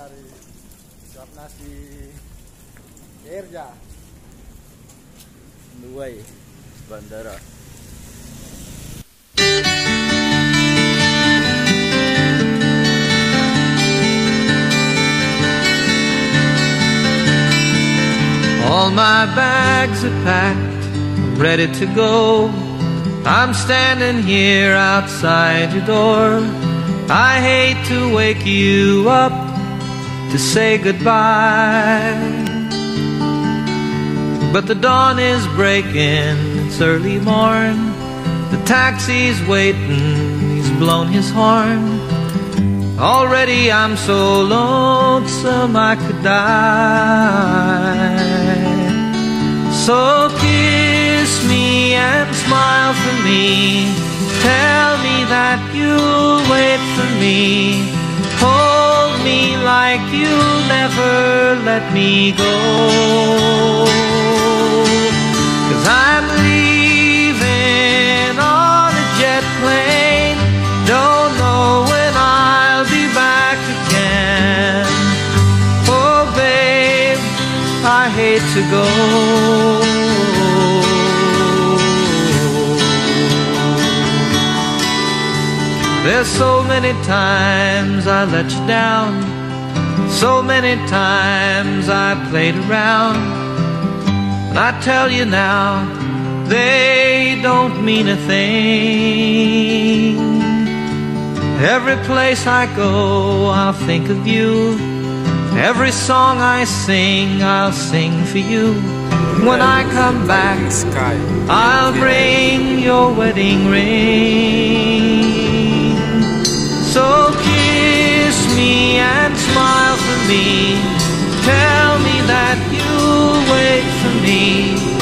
nyari suap nasi Irja Nuwai bandara. All my bags are packed, I'm ready to go. I'm standing here outside your door. I hate to wake you up to say goodbye, but the dawn is breaking, it's early morn. The taxi's waiting, he's blown his horn. Already I'm so lonesome I could die. So kiss me and smile for me. Tell me that you'll wait for me. Hold me like you'll never let me go. 'Cause I'm leaving on a jet plane. Don't know when I'll be back again. Oh babe, I hate to go. There's so many times I let you down, so many times I played around, and I tell you now, they don't mean a thing. Every place I go, I'll think of you. Every song I sing, I'll sing for you. When I come back, I'll bring your wedding ring. So kiss me and smile for me. Tell me that you'll wait for me.